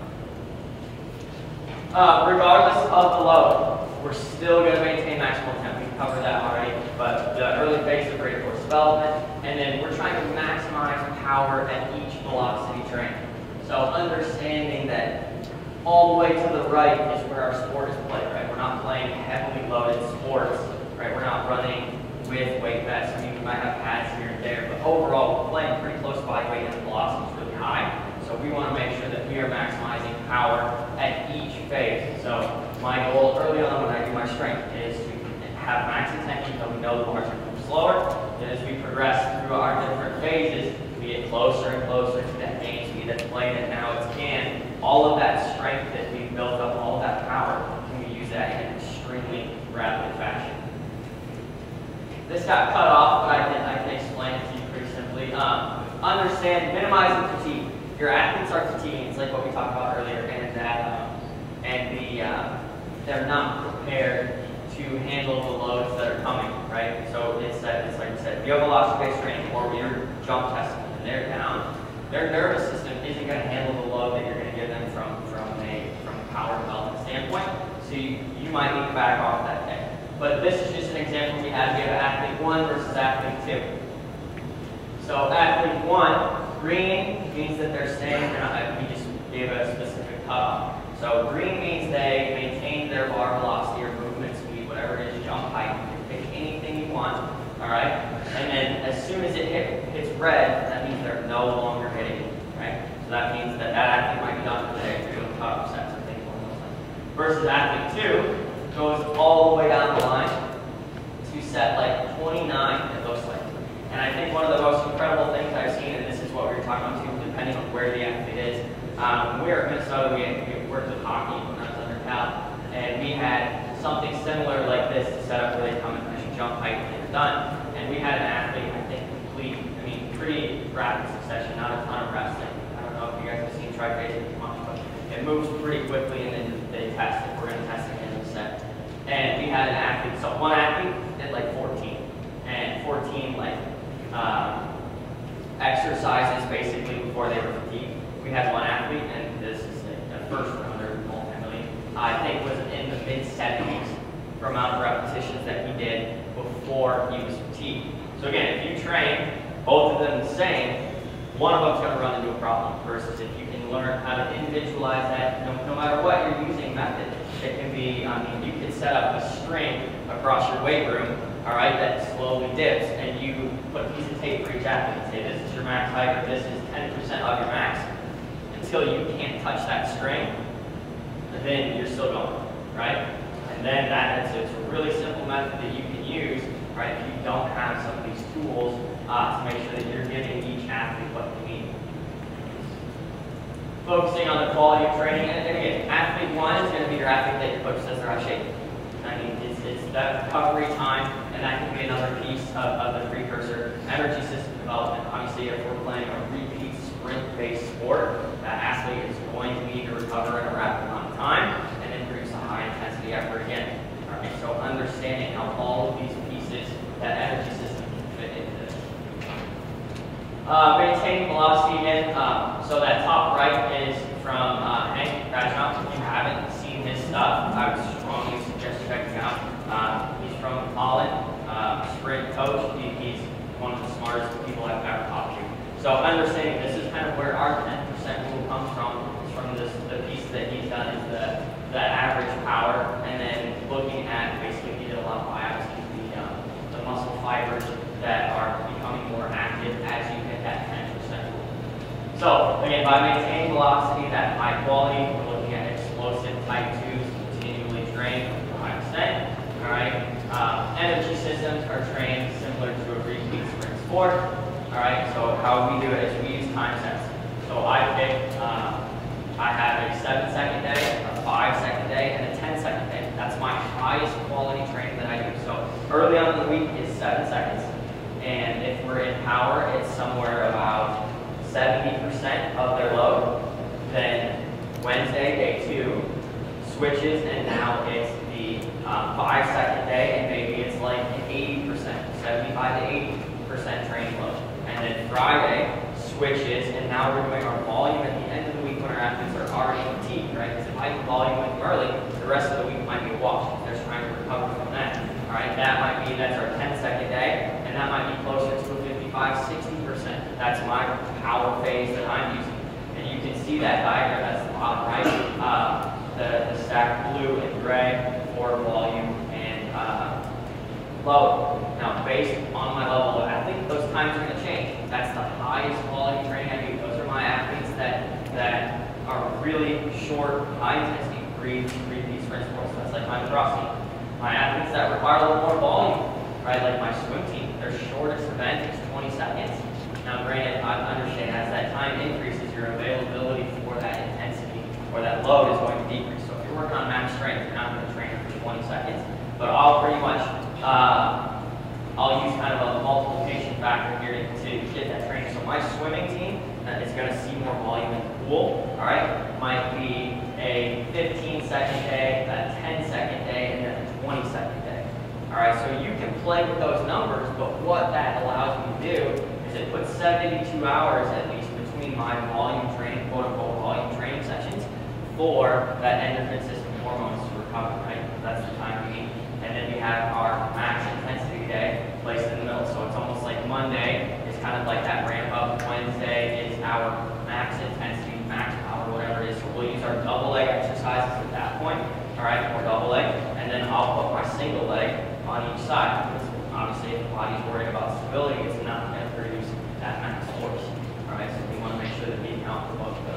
Uh, regardless of the load, we're still going to maintain maximal temp. We covered that already, but the early phase of great force development, and then we're trying to maximize power at each velocity train. So understanding that all the way to the right is where our sport is played, right? We're not playing heavily loaded sports, right? We're not running with weight vests. I mean, we might have pads here and there, but overall, we're playing pretty close body weight and the velocity is really high. So we want to make sure that we are maximizing power at each phase. So my goal early on when I do my strength is to have max intensity until we know the bars are moving slower. And as we progress through our different phases, we get closer and closer to that main speed that's playing it now it's can. All of that strength that we've built up, all of that power, can we use that in an extremely rapid fashion. This got cut off, but I can, I can explain it to you pretty simply. Um, understand, minimizing fatigue. Your athletes are fatiguing. It's like what we talked about earlier, and that um, and the uh, they're not prepared to handle the loads that are coming, right? So it's that it's like I said, if you have velocity-based training or you're jump testing and they're down, their nervous system isn't going to handle the load that you're going to give them from from a from a power development standpoint. So you, you might need to back off that day. But this is just an example we had. We have athlete one versus athlete two. So athlete one. Green means that they're staying, and we just gave a specific cutoff. So green means they maintain their bar velocity or movement speed, whatever it is, jump height. You can pick anything you want, all right? And then as soon as it hit, hits red, that means they're no longer hitting, right? So that means that that athlete might be done for the day if you're doing cut-off sets or things along those lines. Versus athlete two goes all the way down the line to set like twenty-nine, it looks like. And I think one of the most incredible things I've seen, and this is what we were talking about too, depending on where the athlete is. Um, we were at Minnesota, we, we worked with hockey when I was under Cal, and we had something similar like this to set up where they come and finish jump height and they're done. And we had an athlete, I think, complete, I mean, pretty rapid succession, not a ton of wrestling. I don't know if you guys have seen tri-phase much, but it moves pretty quickly and then they test it. We're going to test it in the set. And we had an athlete, so one athlete did like fourteen, and fourteen like um, exercises basically before they were fatigued. We had one athlete, and this is the first rounder, multi-million, I think was in the mid seventies for amount of repetitions that he did before he was fatigued. So again, if you train both of them the same, one of them's going to run into a problem. Versus if you can learn how to individualize that, no, no matter what you're using method, it can be, I mean, you can set up a string across your weight room, all right, that slowly dips, and you put a piece of tape for each athlete and say, this is your max height, or this is ten percent of your max. Until you can't touch that string, and then you're still going, right? And then that is a really simple method that you can use, right, if you don't have some of these tools uh, to make sure that you're giving each athlete what they need. Focusing on the quality of training, and again, athlete one is going to be your athlete that your coach says they're out of shape. I mean, it's, it's that recovery time, and that can be another piece of, of the precursor. Energy system development, obviously, if we're playing a repeat sprint-based sport, that athlete is going to need to recover in a rapid amount of time, and then produce a high-intensity effort again. All right, so understanding how all of these pieces, that energy system can fit into this. Uh, maintaining velocity again. Um, so that top right is from uh, Hank Krajnov. If you haven't seen his stuff, I would strongly suggest checking out. Uh, he's from Holland, uh, sprint coach. He, he's one of the smartest people I've ever talked to. So understanding this is kind of where our ten percent rule comes from. It's from this, the piece that he's done is the, the average power, and then looking at basically he did a lot of biopsy, the, um, the muscle fibers that are becoming more active as you hit that ten percent rule. So again, by maintaining velocity, that high quality, we're looking at explosive type twos, continually trained to a high extent. All right. Um, energy systems are trained similar to a repeat sprint sport. All right, so how we do it is we use time sets. So I pick, um, I have a seven second day, a five second day, and a ten second day. That's my highest quality training that I do. So early on in the week is seven seconds. And if we're in power, it's somewhere about seventy percent of their load. Then Wednesday, day two, switches, and now it's the um, five second day, and maybe it's like an eighty percent, seventy-five to eighty percent training load. And then Friday switches, and now we're doing our volume at the end of the week when our athletes are already fatigued, right? Because if I do volume with them early, the rest of the week might be a wash. They're trying to recover from that. All right, that might be, that's our ten second day, and that might be closer to a fifty-five, sixty percent. That's my power phase that I'm using. And you can see that diagram, that's the bottom right. Uh, the, the stacked blue and gray for volume and uh, load. Now, based on my level of athlete, those times are going to change. That's the highest quality training I do. Those are my athletes that that are really short, high intensity, breathe, repeat sprint sports. That's like my lacrosse team. My athletes that require a little more volume, right? Like my swim team, their shortest event is twenty seconds. Now, granted, I understand as that time increases, your availability for that intensity or that load is going to decrease. So if you're working on max strength, you're not going to train for twenty seconds. But I'll pretty much Uh, I'll use kind of a multiplication factor here to, to get that training. So my swimming team uh, is going to see more volume in the pool, all right? Might be a fifteen second day, a ten second day, and then a twenty second day. All right, so you can play with those numbers, but what that allows me to do is it puts seventy-two hours at least between my volume training, quote unquote volume training sessions for that endocrine system hormones to recover, right? That's the time we need. And then we have our max intensity day placed in the middle. So it's almost like Monday is kind of like that ramp up. Wednesday is our max intensity, max power, whatever it is. So we'll use our double leg exercises at that point. All right, or double leg. And then I'll put my single leg on each side. Because obviously if the body's worried about stability, it's not going to produce that max force. All right, so we want to make sure that we account for both.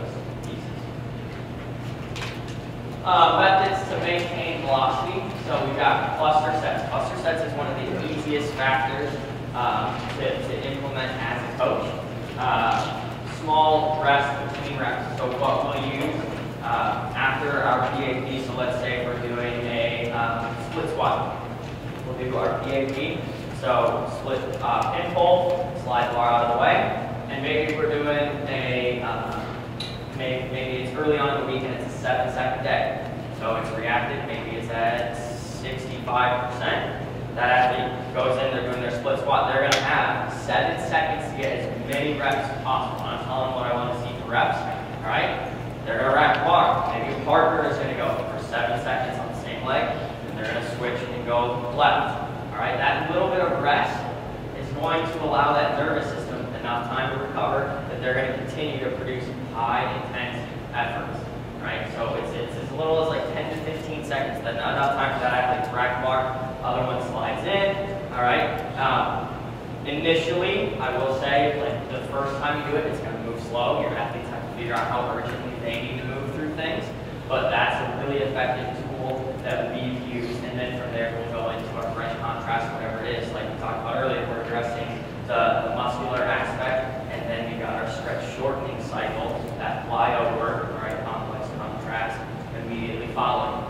Uh, methods to maintain velocity. So we've got cluster sets. Cluster sets is one of the easiest factors um, to, to implement as a coach. Uh, small reps between reps. So what we'll use uh, after our P A P, so let's say we're doing a um, split squat. We'll do our P A P. So split uh, pin pull, slide the bar out of the way, and maybe we're doing a um, Maybe, maybe it's early on in the week and it's a seven second day. So it's reactive, maybe it's at sixty-five percent. That athlete goes in, they're doing their split squat, they're gonna have seven seconds to get as many reps as possible. I'm telling them what I want to see for reps, all right? They're gonna rack the bar. Maybe a partner is gonna go for seven seconds on the same leg, and they're gonna switch and go left, all right? That little bit of rest is going to allow that nervous system enough time to recover that they're going to continue to produce high intense efforts, right? So it's, it's as little as like ten to fifteen seconds, that not enough time for that athlete to rack the bar. Other one slides in, all right? Um, initially, I will say, like the first time you do it, it's going to move slow. Your athletes have to figure out how urgently they need to move through things, but that's a really effective tool that we've used, and then from there we'll go into our fresh contrast, whatever it is. Like we talked about earlier, we're addressing the, the muscular aspect, and then we got our stretch shortening cycle, that flyover, right, complex contrast, immediately following.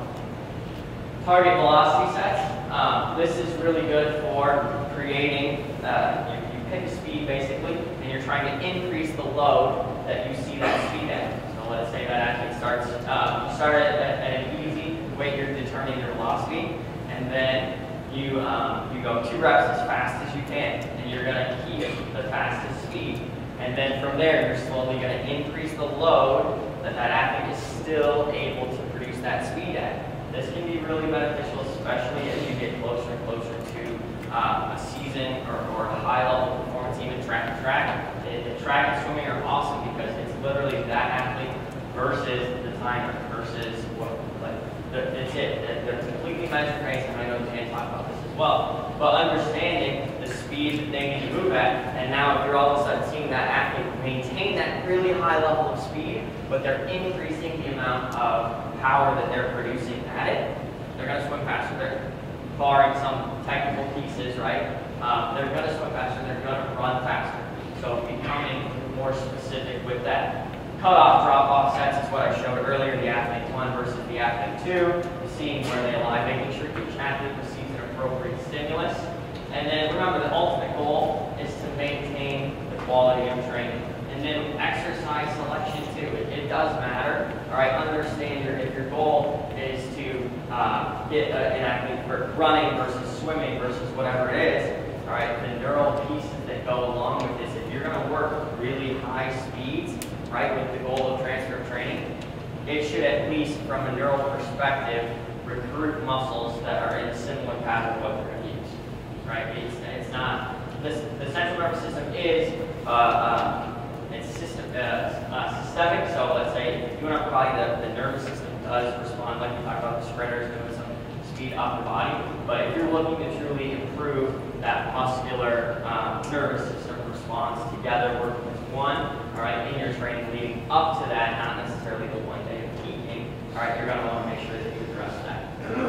Target velocity sets. Um, this is really good for creating, uh, you, you pick a speed basically, and you're trying to increase the load that you see that speed at. So let's say that athlete starts, um, you start at, at an easy way you're determining your velocity, and then you, um, you go two reps as fast as you can, and you're gonna keep the fastest speed. And then from there, you're slowly gonna increase the load that that athlete is still able to produce that speed at. This can be really beneficial, especially as you get closer and closer to um, a season or, or a high-level performance, even track and track. The, the track and swimming are awesome because it's literally that athlete versus the timer versus what, like, the, it's it. They're completely measured race, and I know Dan talked about this as well. But understanding the speed that they need to move at, and now if you're all of a sudden seeing that athlete maintain that really high level of speed, but they're increasing the amount of power that they're producing at it, they're going to swim faster. They're barring some technical pieces, right? Um, they're going to swim faster. They're going to run faster. So becoming more specific with that. Cutoff drop-off sets is what I showed earlier, the athlete one versus the athlete two, seeing where they align, making sure each athlete receives an appropriate stimulus. And then remember, the ultimate goal is to maintain the quality of training. And then exercise selection too. It, it does matter. All right, understand your, if your goal is to uh, get a, an athlete for running versus swimming versus whatever it is. All right, the neural pieces that go along with this. If you're going to work really high speeds, right, with the goal of transfer of training, it should at least, from a neural perspective, recruit muscles that are in a similar pattern of what they're going to use. Right? It's, it's not. This, the central nervous system is. Uh, um, It's system, uh, uh, systemic, so let's say if you want to provide the, the nervous system does respond, like we talked about the sprinters doing some speed off the body, but if you're looking to truly improve that muscular um, nervous system response together, working as one, all right, in your training leading up to that, not necessarily the one day of peaking, all right, you're going to want to make sure that you address that.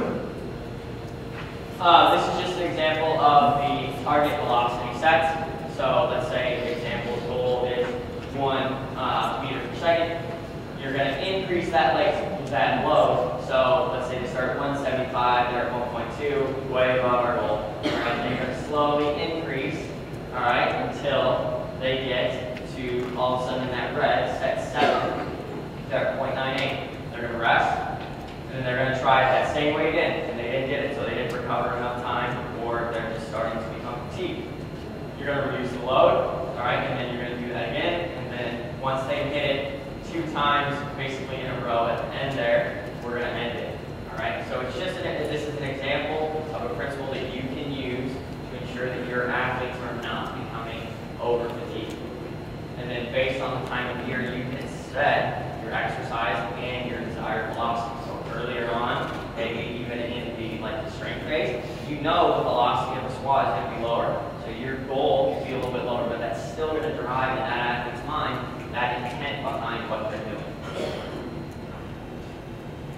Uh, this is just an example of the target velocity sets. So let's say the example goal is one uh, meter per second. You're going to increase that like that load. So let's say they start at one seventy-five, they're at one point two, way above our goal. All right, and you're going to slowly increase, all right, until they get to all of a sudden in that red set seven. They're at zero point nine eight. They're going to rest, and then they're going to try it that same way again, and they didn't get it, so they didn't recover enough time, or they're just starting to become fatigued. You're going to reduce the load, all right, and then you're going to do that again, and then once they hit it two times, basically in a row at the end there, we're going to end it, all right? So it's just, an, this is an example of a principle that you can use to ensure that your athletes are not becoming over fatigued. And then based on the time of year, you can set your exercise and your desired velocity. So earlier on, maybe even in the like the strength phase, you know the velocity of the squat is going to be lower. So your goal can be a little bit lower, but that's still going to drive in that athlete's mind that intent behind what they're doing.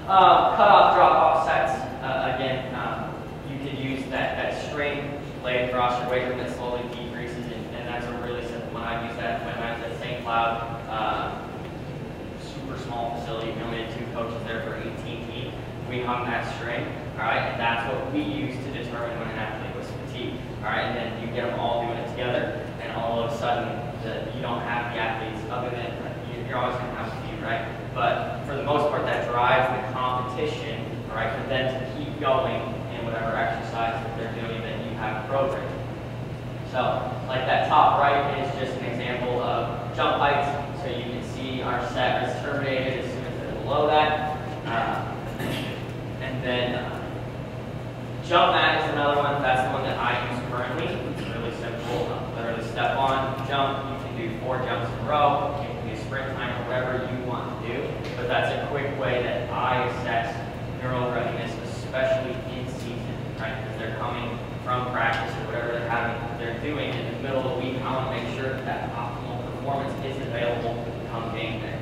Um, cut-off, drop-off sets. Uh, again, um, you could use that, that string laid across your weight room that slowly decreases, and, and that's a really simple one. I've used that when I was at Saint Cloud. Uh, super small facility, we only had two coaches there for eighteen feet. We hung that string, all right, and that's what we use to determine when an athlete was fatigued, all right, and then you get them all doing it together, and all of a sudden, the, you don't have the athletes, other than, you're always going to have a few, right, but for the most part, that drives the competition, all right, for them to keep going in whatever exercise that they're doing that you have programmed. So, like that top right is just an example of jump heights, so you can see our set is terminated as soon as it's below that. Uh, and then uh, jump mat is another one. That's the one that I use currently. It's really simple. Uh, literally step on, jump. You can do four jumps in a row. You can do sprint time, whatever you want to do. But that's a quick way that I assess neural readiness, especially in season, right? Because they're coming from practice or whatever they're having, they're doing in the middle of the week. I want to make sure that, that optimal performance is available come game day.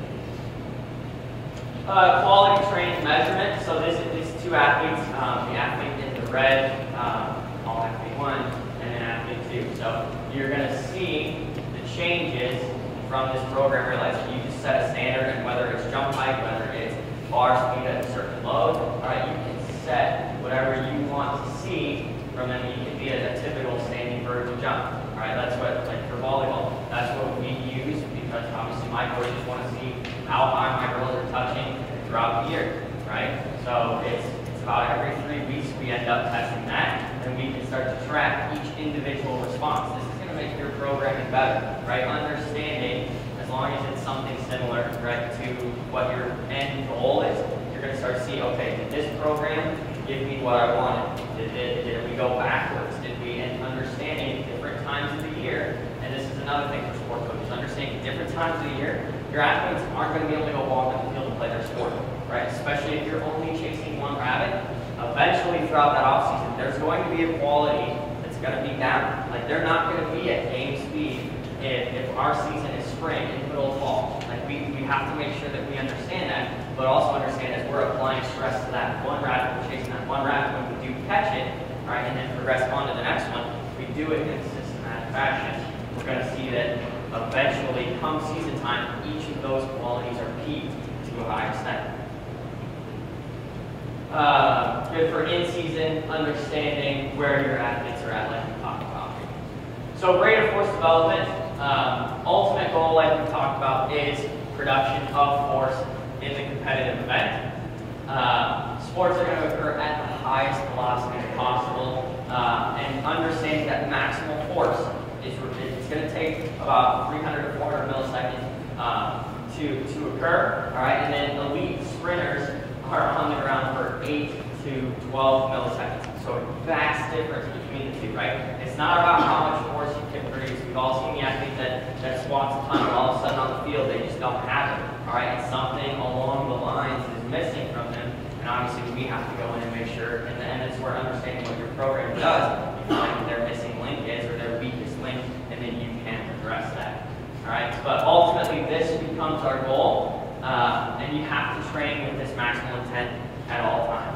Uh, quality training measurement. So this is these two athletes, um, the athlete in the red, um, all athlete one, and then athlete two. So you're going to see the changes from this program. Realize that you just set a standard, and whether it's jump height, whether it's bar speed at a certain load, all right, you can set whatever you want to see from them. You can be a, a typical standing vertical jump. All right, that's what, like for volleyball, that's what we use, because obviously my coaches want to see how high my girls are touching throughout the year, right? So it's, it's about every three weeks we end up testing that, and we can start to track each individual response. This is going to make your programming better, right? Understanding, as long as it's something similar, right, to what your end goal is, you're going to start to see, okay, did this program give me what I wanted? Did, it, did we go backwards? Did we, and understanding different times of the year, and this is another thing for sport coaches, understanding different times of the year, your athletes aren't going to be able to go walk on the field and play their sport, right? Especially if you're only chasing one rabbit. Eventually, throughout that offseason, there's going to be a quality that's going to be down. Like, they're not going to be at game speed if, if our season is spring in the middle of fall. Like, we, we have to make sure that we understand that, but also understand as we're applying stress to that one rabbit, we're chasing that one rabbit, when we do catch it, right, and then progress on to the next one, we do it in a systematic fashion. We're going to see that eventually, come season time, each of those qualities are peaked to a high extent. Uh, good for in-season understanding where your athletes are at, like we talked about. So rate of force development, um, ultimate goal, like we talked about, is production of force in the competitive event. Uh, sports are going to occur at the highest velocity possible, uh, and understanding that maximal force is it's going to take about three hundred to four hundred milliseconds uh, to, to occur, all right, and then elite sprinters are on the ground for eight to twelve milliseconds. So a vast difference between the two, right? It's not about how much force you can produce. We've all seen the athletes that, that squats a ton, and all of a sudden on the field, they just don't have it, all right? And something along the lines is missing from them, and obviously we have to go in and make sure, and then it's where understanding what your program does, you find what their missing link is, or their weakest link, and then you can address that, all right? But ultimately, this becomes our goal. Uh, and you have to train with this maximal intent at all times.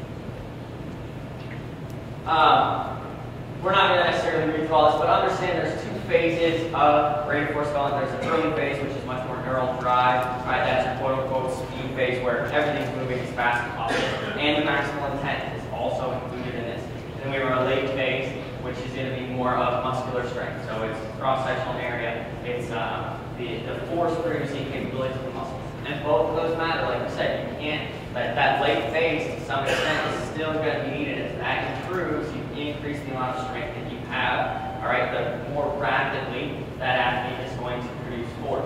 Um, we're not going to necessarily read through all this, but understand there's two phases of rate of force development. There's an early phase, which is much more neural drive, right? That's your quote-unquote speed phase, where everything's moving as fast as possible. And the maximal intent is also included in this. And then we have our late phase, which is going to be more of muscular strength. So it's cross-sectional area. It's uh, the, the force-producing capabilities of the muscle. And both of those matter, like I said, you can't, that, that late phase to some extent is still going to be needed. As that improves, you increase the amount of strength that you have, all right, the more rapidly that athlete is going to produce force.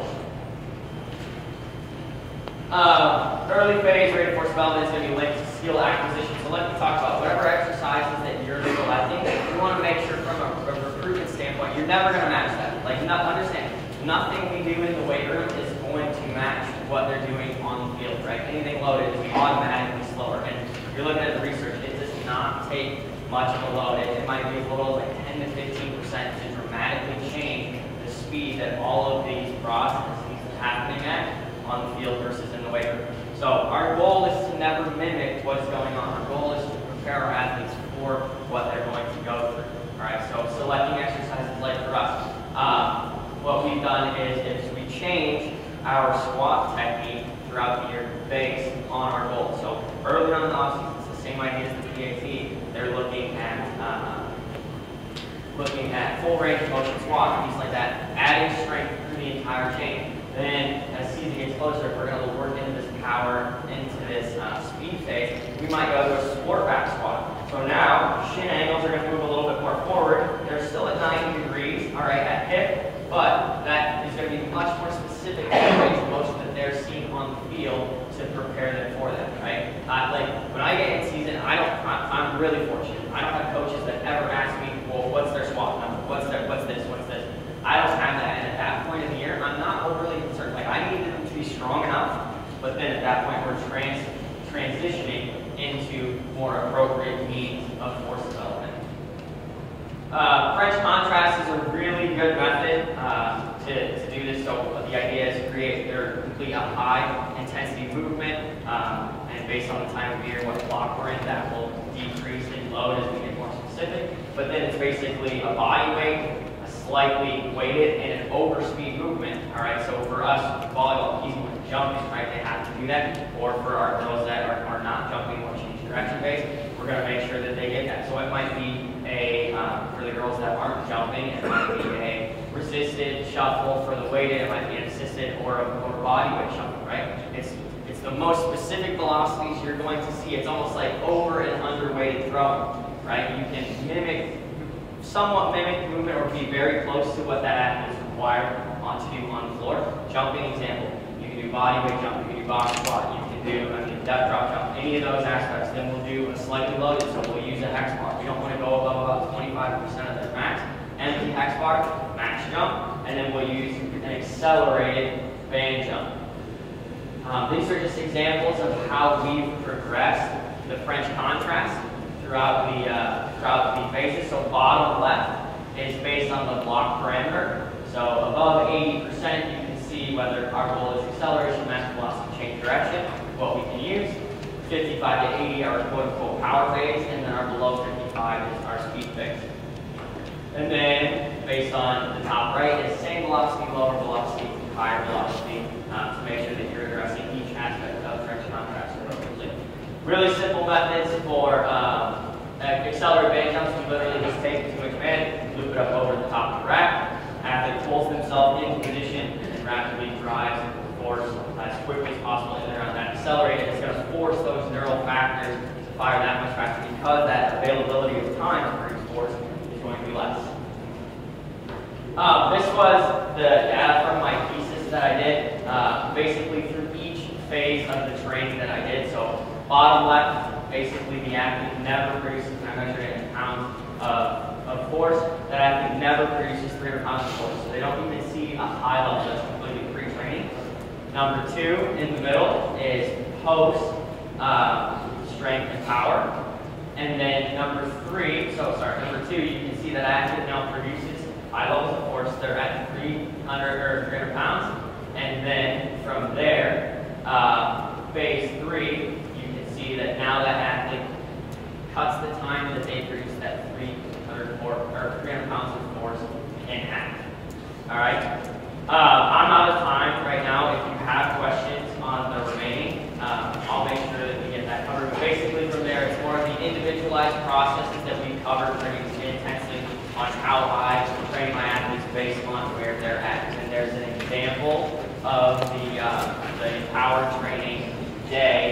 Um, early phase rate of force development is going to be linked to skill acquisition. So let me talk about whatever exercises that you're utilizing. You want to make sure from a, a recruitment standpoint, you're never going to match that. Like, not, understand, nothing we do in the weight room is going to match what they're doing on the field, right? Anything loaded is automatically slower. And if you're looking at the research, it does not take much of a load. It, it might be as little as like ten to fifteen percent to dramatically change the speed that all of these processes are happening at on the field versus in the weight room. So our goal is to never mimic what's going on. Our goal is to prepare our athletes for what they're going to go through. All right, so selecting exercises like for us, um, what we've done is, is we change our squat technique throughout the year based on our goals. So early on in the offseason, it's the same idea as the P A T. They're looking at uh, looking at full range of motion squat, things like that, adding strength through the entire chain. Then, as season gets closer, we're going to work into this power, into this uh, speed phase. We might go to a sport back squat. So now, shin angles are going to move a little bit more forward. They're still at ninety degrees, all right, at hip, but that is going to be much more specific to the range of motion that they're seeing on the field to prepare them for that, right? Uh, like, when I get in season, I don't, I'm, I'm really fortunate. I don't have coaches that ever ask me, well, what's their squat number? What's their, what's this, what's this? I don't have that, and at that point in the year, I'm not overly concerned. Like, I need them to be strong enough, but then at that point, we're trans transitioning into more appropriate means of force development. Uh, French contrast is a really good method uh, to, to do this. So the idea is to create or complete a high intensity movement, um, and based on the time of year, what block we're in, that will decrease in load as we get more specific. But then it's basically a body weight, slightly weighted, and an overspeed movement. All right, so for us, volleyball, easy with jumping, right, they have to do that. Or for our girls that are, are not jumping or change direction based, we're going to make sure that they get that. So it might be a, um, for the girls that aren't jumping, it might be a resisted shuffle. For the weighted, it might be an assisted or a, or a body weight shuffle, right? It's, it's the most specific velocities you're going to see. It's almost like over and under weighted throwing, right? You can mimic somewhat mimic movement or be very close to what that athlete is required on to do on the floor. Jumping example, you can do body weight jump, you can do box squat, you can do I mean, depth drop jump, any of those aspects. Then we'll do a slightly loaded, so we'll use a hex bar. We don't want to go above about twenty-five percent of their max. Empty hex bar, max jump, and then we'll use an accelerated band jump. Um, these are just examples of how we've progressed the French contrast throughout the uh, throughout the phases. So bottom left is based on the block parameter. So above eighty percent, you can see whether our goal is acceleration, max velocity, change direction. What we can use, fifty-five to eighty are quote unquote power phase, and then our below fifty-five is our speed phase. And then based on the top right is same velocity, lower velocity, higher velocity, uh, to make sure that you're addressing each aspect of French contrast appropriately. Really simple methods for um, accelerated band jumps. We literally just take the two-inch band, loop it up over the top of the rack, athlete pulls themselves into position, and then rapidly drives force as quickly as possible in there on that accelerated. It's going to force those neural factors to fire that much faster because that availability of time to produce force is going to be less. Um, this was the data from my thesis that I did, uh, basically through each phase of the training that I did. So bottom left, basically the athlete never produces, and I measured it in pounds of, of force, that athlete never produces three hundred pounds of force. So they don't even see a high level that's completely pre-training. Number two, in the middle, is post uh, strength and power. And then number three, so sorry, number two, you can see that athlete now produces high levels of force. They're at three hundred or three hundred pounds. And then from there, uh, phase three, you can see that now that athlete cuts the time that they produce that three hundred or three hundred pounds of force in half. All right. Uh, I'm out of time right now. If you have questions on the remaining, um, I'll make sure that we get that covered. But basically, from there, it's more of the individualized processes that we cover pretty intensely on how I train my athletes based on where they're at. And there's an example of the uh, the power training day